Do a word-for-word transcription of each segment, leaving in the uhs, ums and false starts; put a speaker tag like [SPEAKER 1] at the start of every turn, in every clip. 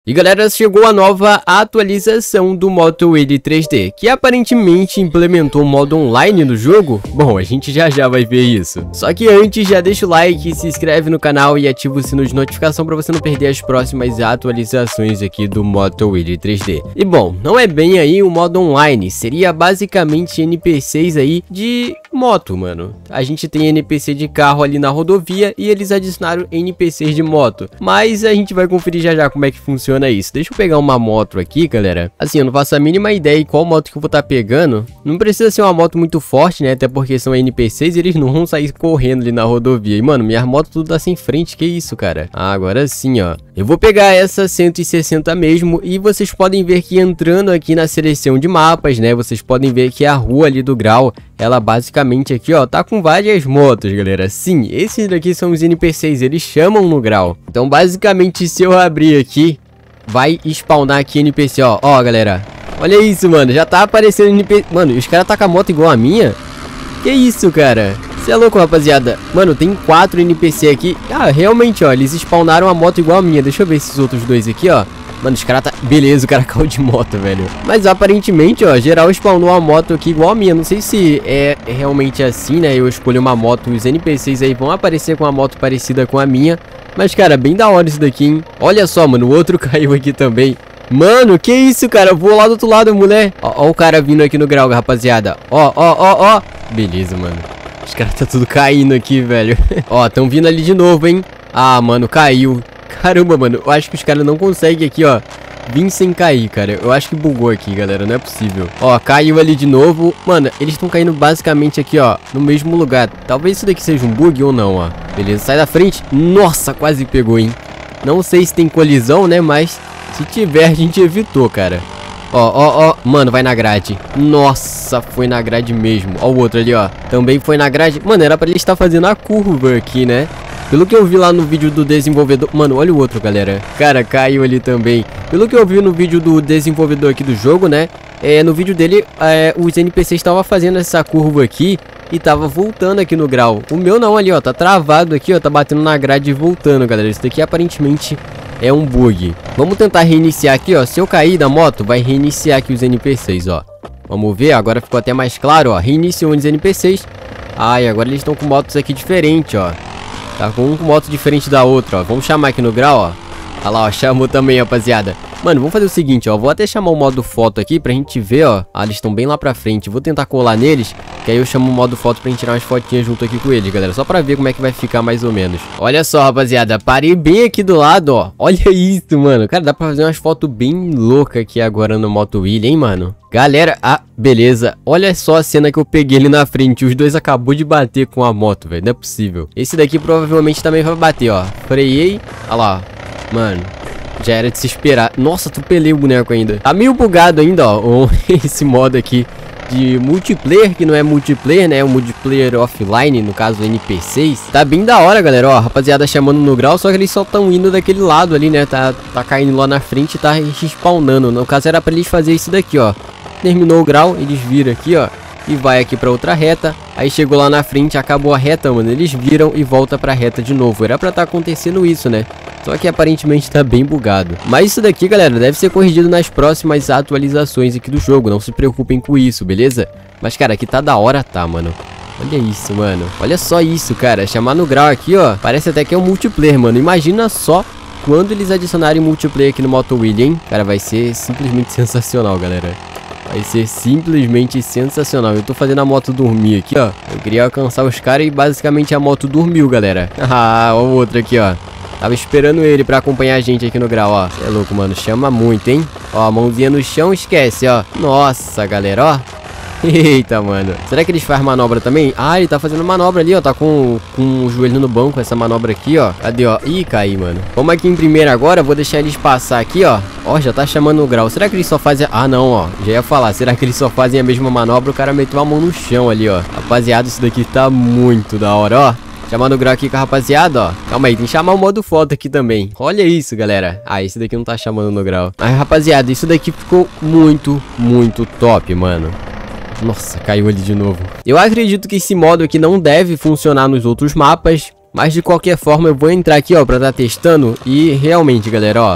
[SPEAKER 1] E galera, chegou a nova atualização do MotoWheelie três D, que aparentemente implementou o modo online no jogo. Bom, a gente já já vai ver isso. Só que antes, já deixa o like, se inscreve no canal e ativa o sino de notificação para você não perder as próximas atualizações aqui do MotoWheelie três D. E bom, não é bem aí o modo online, seria basicamente N P Cs aí de moto, mano. A gente tem N P C de carro ali na rodovia e eles adicionaram N P Cs de moto. Mas a gente vai conferir já já como é que funciona isso. Deixa eu pegar uma moto aqui, galera. Assim, eu não faço a mínima ideia de qual moto que eu vou estar pegando. Não precisa ser uma moto muito forte, né? Até porque são N P Cs e eles não vão sair correndo ali na rodovia. E, mano, minha moto tudo tá sem frente. Que isso, cara? Ah, agora sim, ó. Eu vou pegar essa cento e sessenta mesmo. E vocês podem ver que entrando aqui na seleção de mapas, né? Vocês podem ver que a rua ali do Grau, ela basicamente aqui, ó, tá com várias motos, galera. Sim, esses daqui são os N P Cs. Eles chamam no Grau. Então, basicamente, se eu abrir aqui, vai spawnar aqui N P C, ó. Ó, galera. Olha isso, mano. Já tá aparecendo N P C. Mano, os caras tá com a moto igual a minha? Que isso, cara? Você é louco, rapaziada? Mano, tem quatro N P C aqui. Ah, realmente, ó. Eles spawnaram a moto igual a minha. Deixa eu ver esses outros dois aqui, ó. Mano, os caras tá... Beleza, o cara caiu de moto, velho. Mas aparentemente, ó, geral spawnou a moto aqui igual a minha. Não sei se é realmente assim, né? Eu escolhi uma moto, os N P Cs aí vão aparecer com uma moto parecida com a minha. Mas, cara, bem da hora isso daqui, hein? Olha só, mano, o outro caiu aqui também. Mano, que isso, cara? Eu vou lá do outro lado, mulher. Ó, ó o cara vindo aqui no grau, rapaziada. Ó, ó, ó, ó. Beleza, mano. Os caras tá tudo caindo aqui, velho. Ó, tão vindo ali de novo, hein? Ah, mano, caiu. Caramba, mano, eu acho que os caras não conseguem aqui, ó, vir sem cair, cara. Eu acho que bugou aqui, galera, não é possível. Ó, caiu ali de novo. Mano, eles estão caindo basicamente aqui, ó, no mesmo lugar. Talvez isso daqui seja um bug ou não, ó. Beleza, sai da frente. Nossa, quase pegou, hein. Não sei se tem colisão, né, mas se tiver, a gente evitou, cara. Ó, ó, ó, mano, vai na grade. Nossa, foi na grade mesmo. Ó o outro ali, ó, também foi na grade. Mano, era pra ele estar fazendo a curva aqui, né? Pelo que eu vi lá no vídeo do desenvolvedor... Mano, olha o outro, galera. Cara, caiu ali também. Pelo que eu vi no vídeo do desenvolvedor aqui do jogo, né? É, no vídeo dele, é, os N P Cs estavam fazendo essa curva aqui e tava voltando aqui no grau. O meu não, ali, ó. Tá travado aqui, ó. Tá batendo na grade e voltando, galera. Isso daqui aparentemente é um bug. Vamos tentar reiniciar aqui, ó. Se eu cair da moto, vai reiniciar aqui os N P Cs, ó. Vamos ver. Agora ficou até mais claro, ó. Reiniciou os N P Cs. Ai, agora eles estão com motos aqui diferentes, ó. Tá com um moto diferente da outra, ó. Vamos chamar aqui no grau, ó. Olha lá, ó. Chamou também, rapaziada. Mano, vamos fazer o seguinte, ó. Vou até chamar o modo foto aqui pra gente ver, ó. Ah, eles estão bem lá pra frente. Vou tentar colar neles, que aí eu chamo o modo foto pra gente tirar umas fotinhas junto aqui com eles, galera. Só pra ver como é que vai ficar mais ou menos. Olha só, rapaziada. Parei bem aqui do lado, ó. Olha isso, mano. Cara, dá pra fazer umas fotos bem loucas aqui agora no MotoWheelie, hein, mano. Galera, ah, beleza. Olha só a cena que eu peguei ali na frente. Os dois acabou de bater com a moto, velho. Não é possível. Esse daqui provavelmente também vai bater, ó. Freiei. Olha lá, mano. Já era de se esperar. Nossa, atropelei o boneco ainda. Tá meio bugado ainda, ó. Esse modo aqui de multiplayer, que não é multiplayer, né? É um multiplayer offline, no caso N P Cs. Tá bem da hora, galera. Ó, rapaziada chamando no grau, só que eles só estão indo daquele lado ali, né? Tá, tá caindo lá na frente e tá respawnando. No caso era pra eles fazer isso daqui, ó. Terminou o grau, eles viram aqui, ó. E vai aqui pra outra reta. Aí chegou lá na frente, acabou a reta, mano. Eles viram e volta pra reta de novo. Era pra tá acontecendo isso, né? Só que aparentemente tá bem bugado. Mas isso daqui, galera, deve ser corrigido nas próximas atualizações aqui do jogo. Não se preocupem com isso, beleza? Mas, cara, aqui tá da hora, tá, mano. Olha isso, mano. Olha só isso, cara. Chamar no grau aqui, ó. Parece até que é um multiplayer, mano. Imagina só quando eles adicionarem multiplayer aqui no MotoWheelie, hein? Cara, vai ser simplesmente sensacional, galera. Vai ser simplesmente sensacional. Eu tô fazendo a moto dormir aqui, ó. Eu queria alcançar os caras e basicamente a moto dormiu, galera. Ah, ó o outro aqui, ó. Tava esperando ele pra acompanhar a gente aqui no grau, ó. Cê é louco, mano. Chama muito, hein? Ó, mãozinha no chão, esquece, ó. Nossa, galera, ó. Eita, mano. Será que eles fazem manobra também? Ah, ele tá fazendo manobra ali, ó. Tá com, com o joelho no banco, essa manobra aqui, ó. Cadê, ó? Ih, caí, mano. Vamos aqui em primeiro agora. Vou deixar eles passar aqui, ó. Ó, já tá chamando o grau. Será que eles só fazem... Ah, não, ó. Já ia falar. Será que eles só fazem a mesma manobra? O cara meteu a mão no chão ali, ó. Rapaziada, isso daqui tá muito da hora, ó. Chamando o grau aqui com a rapaziada, ó. Calma aí, tem que chamar o modo foto aqui também. Olha isso, galera. Ah, esse daqui não tá chamando no grau. Mas, rapaziada, isso daqui ficou muito, muito top, mano. Nossa, caiu ali de novo. Eu acredito que esse modo aqui não deve funcionar nos outros mapas. Mas de qualquer forma eu vou entrar aqui, ó, pra estar testando. E realmente, galera, ó,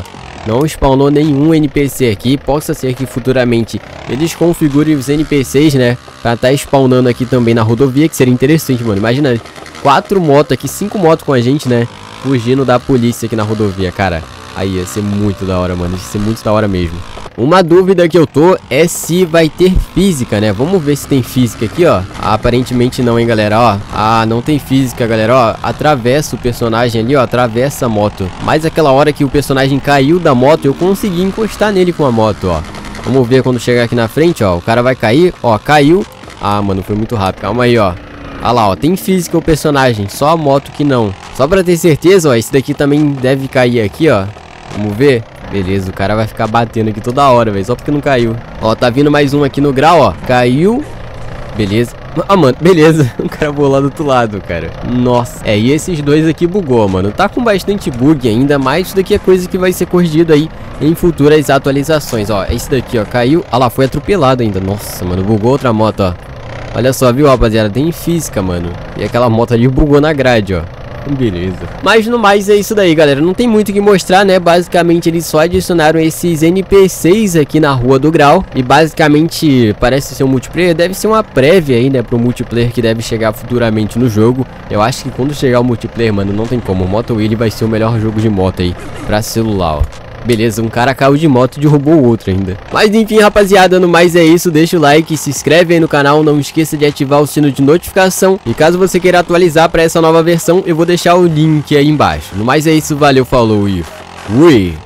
[SPEAKER 1] Não spawnou nenhum N P C aqui. Possa ser que futuramente eles configurem os N P Cs, né? Pra tá spawnando aqui também na rodovia, que seria interessante, mano. Imagina, quatro motos aqui, cinco motos com a gente, né? Fugindo da polícia aqui na rodovia, cara. Aí ia ser muito da hora, mano. Ia ser muito da hora mesmo. Uma dúvida que eu tô é se vai ter física, né? Vamos ver se tem física aqui, ó. Ah, aparentemente não, hein, galera, ó. Ah, não tem física, galera, ó. Atravessa o personagem ali, ó. Atravessa a moto. Mas aquela hora que o personagem caiu da moto, eu consegui encostar nele com a moto, ó. Vamos ver quando chegar aqui na frente, ó. O cara vai cair, ó. Caiu. Ah, mano, foi muito rápido. Calma aí, ó. Olha lá, ó. Tem física o personagem. Só a moto que não. Só pra ter certeza, ó. Esse daqui também deve cair aqui, ó. Vamos ver. Beleza, o cara vai ficar batendo aqui toda hora, velho. Só porque não caiu. Ó, tá vindo mais um aqui no grau, ó. Caiu. Beleza. Ah, mano, beleza. O cara voou lá do outro lado, cara. Nossa. É, e esses dois aqui bugou, mano. Tá com bastante bug ainda, mas isso daqui é coisa que vai ser corrigido aí em futuras atualizações, ó. Esse daqui, ó, caiu. Ah lá, foi atropelado ainda. Nossa, mano, bugou outra moto, ó. Olha só, viu, rapaziada? Tem física, mano. E aquela moto ali bugou na grade, ó. Beleza. Mas no mais é isso daí, galera. Não tem muito o que mostrar, né? Basicamente eles só adicionaram esses N P Cs aqui na Rua do Grau. E basicamente parece ser um multiplayer. Deve ser uma prévia aí, né? Pro multiplayer que deve chegar futuramente no jogo. Eu acho que quando chegar o multiplayer, mano, não tem como. O Moto Willy vai ser o melhor jogo de moto aí pra celular, ó. Beleza, um cara caiu de moto e derrubou o outro ainda. Mas enfim, rapaziada, no mais é isso. Deixa o like, se inscreve aí no canal. Não esqueça de ativar o sino de notificação. E caso você queira atualizar para essa nova versão, eu vou deixar o link aí embaixo. No mais é isso, valeu, falou e fui!